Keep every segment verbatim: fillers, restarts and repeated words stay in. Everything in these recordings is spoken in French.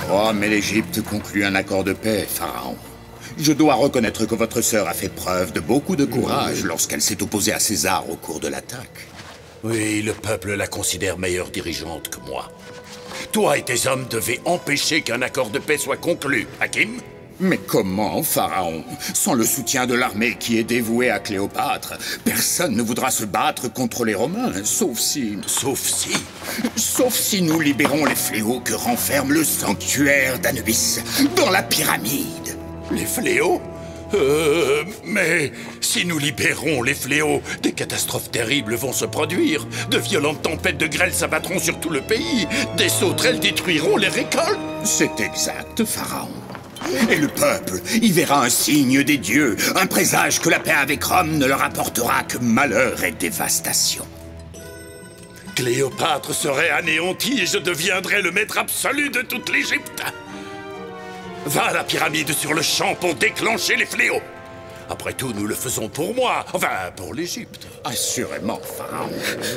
Rome et l'Égypte concluent un accord de paix, Pharaon. Je dois reconnaître que votre sœur a fait preuve de beaucoup de courage lorsqu'elle s'est opposée à César au cours de l'attaque. Oui, le peuple la considère meilleure dirigeante que moi. Toi et tes hommes devez empêcher qu'un accord de paix soit conclu, Hakim. Mais comment, Pharaon? Sans le soutien de l'armée qui est dévouée à Cléopâtre, personne ne voudra se battre contre les Romains, sauf si... Sauf si... Sauf si nous libérons les fléaux que renferme le sanctuaire d'Anubis, dans la pyramide. Les fléaux? Euh... Mais... Si nous libérons les fléaux, des catastrophes terribles vont se produire. De violentes tempêtes de grêle s'abattront sur tout le pays. Des sauterelles détruiront les récoltes. C'est exact, Pharaon. Et le peuple y verra un signe des dieux, un présage que la paix avec Rome ne leur apportera que malheur et dévastation. Cléopâtre serait anéantie et je deviendrais le maître absolu de toute l'Égypte. Va à la pyramide sur le champ pour déclencher les fléaux. Après tout, nous le faisons pour moi, enfin pour l'Égypte. Assurément, Pharaon.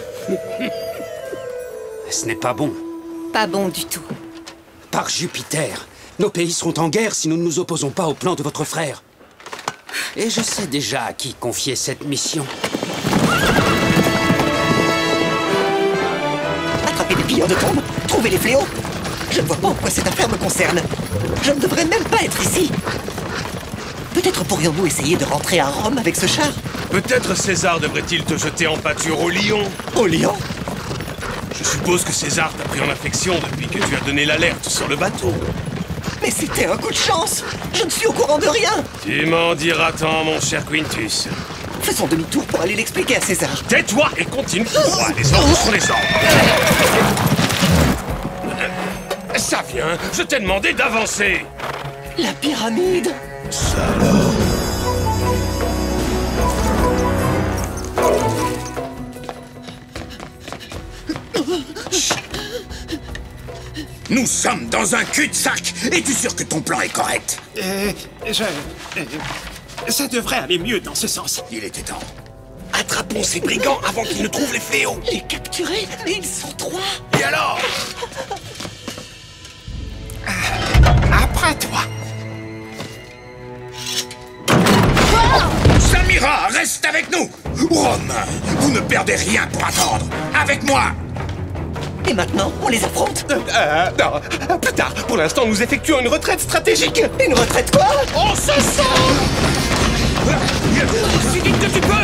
Ce n'est pas bon. Pas bon du tout. Par Jupiter, nos pays seront en guerre si nous ne nous opposons pas au plan de votre frère. Et je sais déjà à qui confier cette mission. Attraper des pilleurs de tombes, trouver les fléaux. Je ne vois pas en quoi cette affaire me concerne. Je ne devrais même pas être ici. Peut-être pourrions-nous essayer de rentrer à Rome avec ce char? Peut-être César devrait-il te jeter en pâture au lion. Au lion? Je suppose que César t'a pris en affection depuis que tu as donné l'alerte sur le bateau. Mais c'était un coup de chance. Je ne suis au courant de rien. Tu m'en diras tant, mon cher Quintus. Faisons demi-tour pour aller l'expliquer à César. Tais-toi et continue tout droit. Les ordres sont les ordres. Ça vient, je t'ai demandé d'avancer. La pyramide. Salaud. Nous sommes dans un cul-de-sac. Es-tu sûr que ton plan est correct? Euh... Je... euh, ça devrait aller mieux dans ce sens. Il était temps. Attrapons ces brigands avant qu'ils ne trouvent les fléaux. Les capturer? Mais ils sont trois. Et alors? Après toi. Samira, reste avec nous. Romain, vous ne perdez rien pour attendre. Avec moi. Et maintenant, on les affronte? Euh, euh, non, plus tard. Pour l'instant, nous effectuons une retraite stratégique. Une retraite quoi? On se sent. Si vite que tu peux.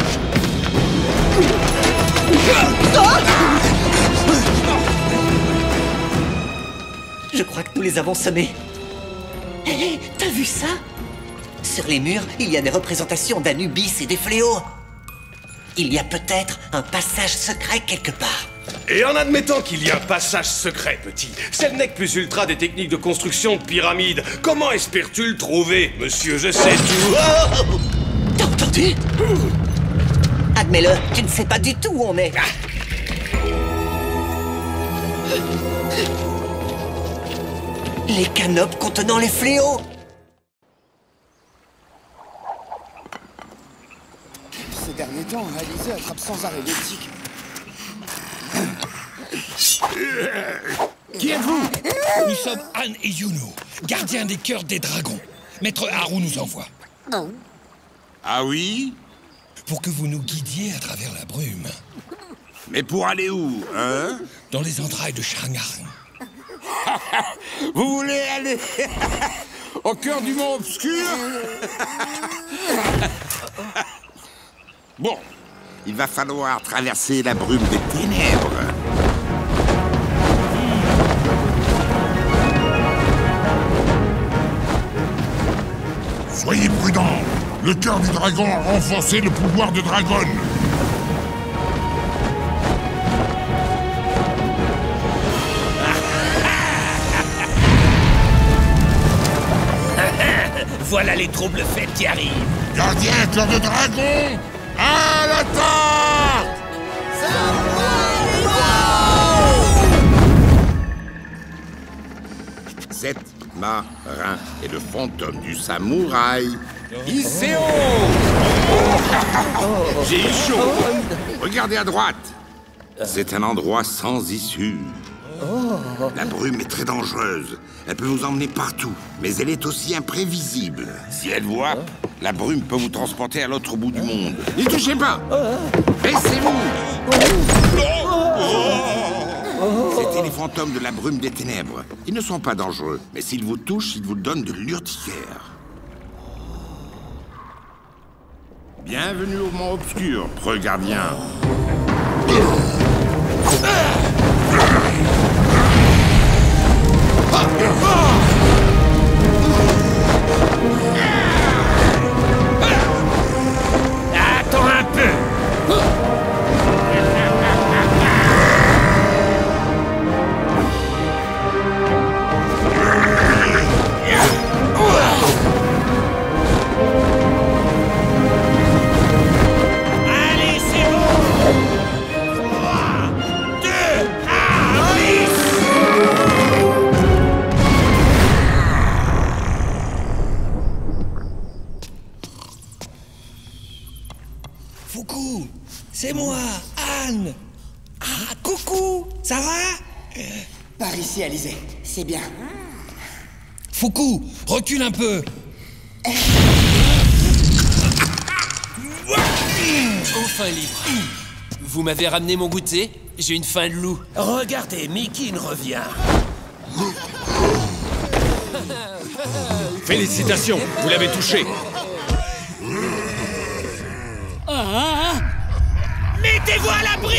Je crois que nous les avons semés. Hé, hey, t'as vu ça? Sur les murs, il y a des représentations d'Anubis et des fléaux. Il y a peut-être un passage secret quelque part. Et en admettant qu'il y a un passage secret, petit, c'est le nec plus ultra des techniques de construction de pyramides. Comment espères-tu le trouver, monsieur? Je sais tout. Oh! T'as entendu? Admets-le, tu ne sais pas du tout où on est. Les canopes contenant les fléaux. Ces derniers temps, Alizé attrape sans arrêt les tiques. Qui êtes-vous? Nous sommes Anne et Younou, gardiens des cœurs des dragons. Maître Haru nous envoie. Ah oui? Pour que vous nous guidiez à travers la brume. Mais pour aller où, hein? Dans les entrailles de Shanghai. Vous voulez aller au cœur du mont obscur? Bon, il va falloir traverser la brume des ténèbres. Soyez prudents. Le cœur du dragon a renforcé le pouvoir de Dragon. Voilà les troubles faits qui arrivent. Gardien, cœur de dragon, à l'attaque! Sept marins et le fantôme du samouraï. Iseo! J'ai eu chaud. Regardez à droite. C'est un endroit sans issue. Oh. La brume est très dangereuse. Elle peut vous emmener partout, mais elle est aussi imprévisible. Si elle vous happe, la brume peut vous transporter à l'autre bout du monde. N'y touchez pas! Baissez-vous! C'étaient les fantômes de la brume des ténèbres. Ils ne sont pas dangereux, mais s'ils vous touchent, ils vous donnent de l'urticaire. Bienvenue au Mont Obscur, preux gardien. Attends un peu. Allez, c'est bon. Trois, deux, un, Fuku, c'est moi, Anne. Ah, coucou, ça va? Par ici, Alizé. C'est bien. Fuku, recule un peu. Enfin libre. Vous m'avez ramené mon goûter? J'ai une faim de loup. Regardez, Mikin revient. Félicitations, vous l'avez touché. Ah, mettez-vous à l'abri.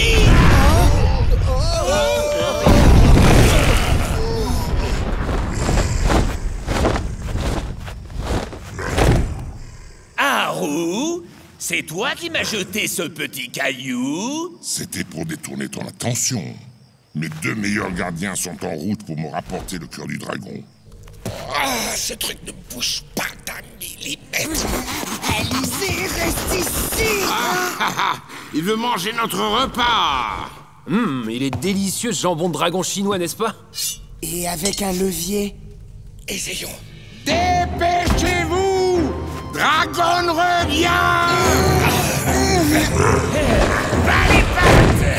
Haru, c'est toi qui m'as jeté ce petit caillou? C'était pour détourner ton attention. Mes deux meilleurs gardiens sont en route pour me rapporter le cœur du dragon. Ah, ce truc ne bouge pas d'un millimètre. Alizé, reste ici. Ah, ah, ah. Il veut manger notre repas. Hum, il est délicieux ce jambon de dragon chinois, n'est-ce pas? Et avec un levier. Essayons. Dépêchez-vous! Dragon revient! Allez, patte.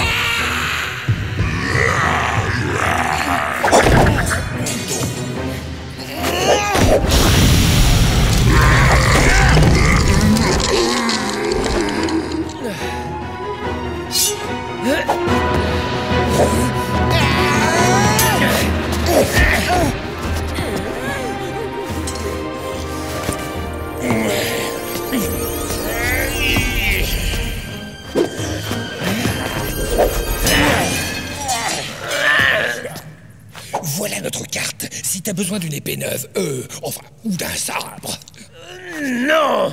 Voilà notre carte. Si t'as besoin d'une épée neuve, euh, enfin, ou d'un sabre. Non.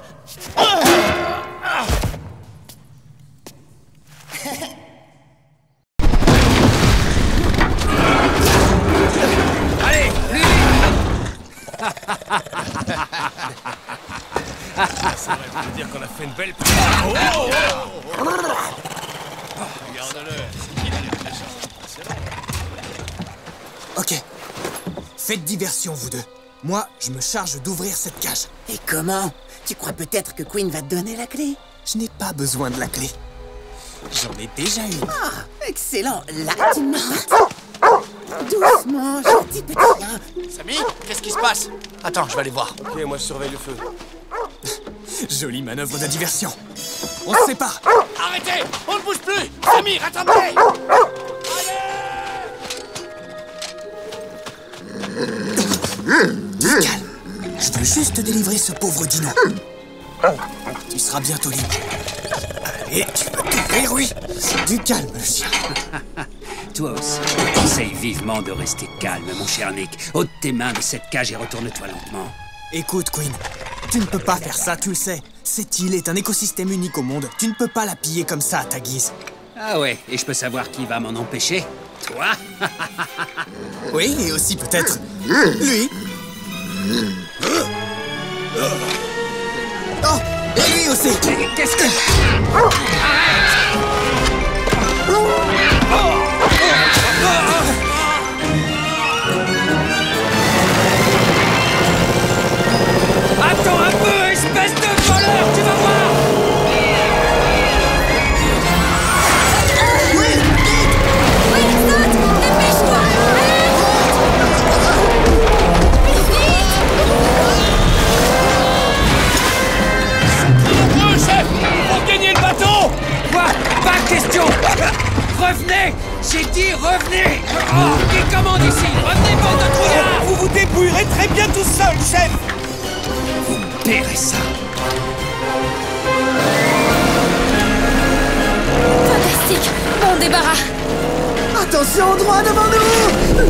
Allez, C'est vrai, je veux dire qu'on a fait une belle... oh, oh, oh. Regarde-le. Ok. Faites diversion, vous deux. Moi, je me charge d'ouvrir cette cage. Et comment? Tu crois peut-être que Queen va te donner la clé? Je n'ai pas besoin de la clé. J'en ai déjà une. Ah, excellent. Là, tu me doucement, gentil petit chien. Samy, qu'est-ce qui se passe? Attends, je vais aller voir. Ok, moi je surveille le feu. Jolie manœuvre de diversion. On se sépare. Arrêtez! On ne bouge plus! Samy, rattrape-les! Calme. Je veux juste délivrer ce pauvre dino. Tu seras bientôt libre. Allez, tu veux t'ouvrir, oui? Du calme, le chien. Toi aussi, je te conseille vivement de rester calme, mon cher Nick. Ôte tes mains de cette cage et retourne-toi lentement. Écoute, Queen, tu ne peux pas faire ça, tu le sais. Cette île est un écosystème unique au monde. Tu ne peux pas la piller comme ça à ta guise. Ah ouais, et je peux savoir qui va m'en empêcher? Toi? Oui, et aussi peut-être lui. Oh, et lui aussi. Qu'est-ce que... Attends un peu, espèce de voleur, tu vas voir. Oui, vite. Oui, saute, dépêche-toi. ferai très bien tout seul, chef. Vous me paierez ça. Fantastique. Bon débarras. Attention, droit devant nous.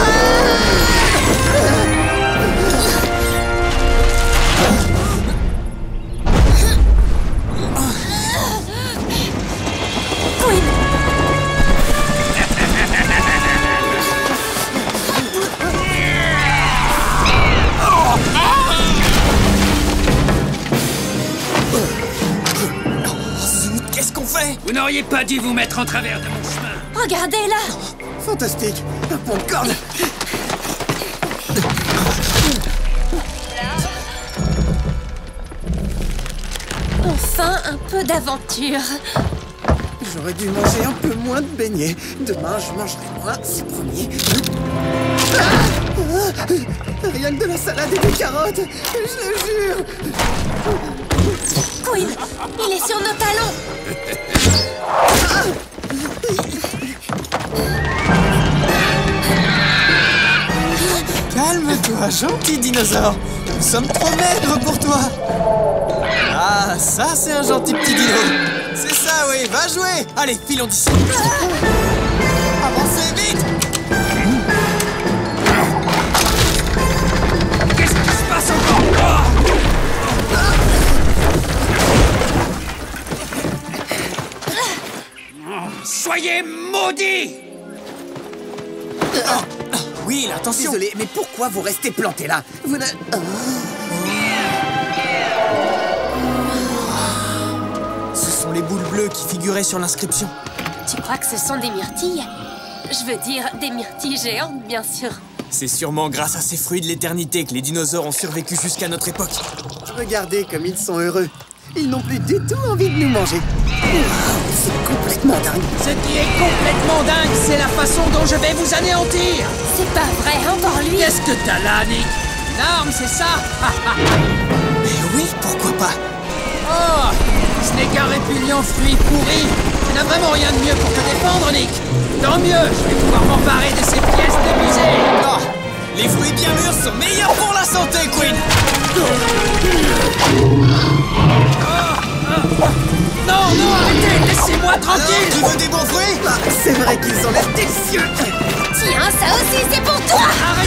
Queen. Qu'est-ce qu'on fait? Vous n'auriez pas dû vous mettre en travers de mon chemin. Regardez là. Fantastique. Un pont de corde. Enfin, un peu d'aventure. J'aurais dû manger un peu moins de beignets. Demain, je mangerai moins, c'est promis. Ah ah Rien que de la salade et des carottes, je le jure. Queen, il est sur nos talons. Calme-toi, gentil dinosaure. Nous sommes trop maigres pour toi. Ah, ça c'est un gentil petit dino. C'est ça, oui, va jouer. Allez, filons d'ici. Avancez vite. Qu'est-ce qui se passe encore? Oh, soyez maudits! Oh, oui, attention. Désolé, mais pourquoi vous restez planté là? Vous ne... Oh. Ce sont les boules bleues qui figuraient sur l'inscription. Tu crois que ce sont des myrtilles? Je veux dire, des myrtilles géantes, bien sûr. C'est sûrement grâce à ces fruits de l'éternité que les dinosaures ont survécu jusqu'à notre époque. Regardez comme ils sont heureux. Ils n'ont plus du tout envie de nous manger. C'est complètement dingue. Ce qui est complètement dingue, c'est la façon dont je vais vous anéantir. C'est pas vrai, encore lui. Qu'est-ce que t'as là, Nick? Une arme, c'est ça? Mais oui, pourquoi pas? Oh, ce n'est qu'un répugnant fruit pourri. Tu n'as vraiment rien de mieux pour te défendre, Nick. Tant mieux, je vais pouvoir m'emparer de ces pièces d'épuisées. Oh, les fruits bien mûrs sont meilleurs pour la santé, Queen. Non, non, arrêtez, laissez-moi tranquille. Alors, tu veux des bons fruits? Bah, c'est vrai qu'ils ont l'air délicieux. Tiens, ça aussi, c'est pour toi. Arrête.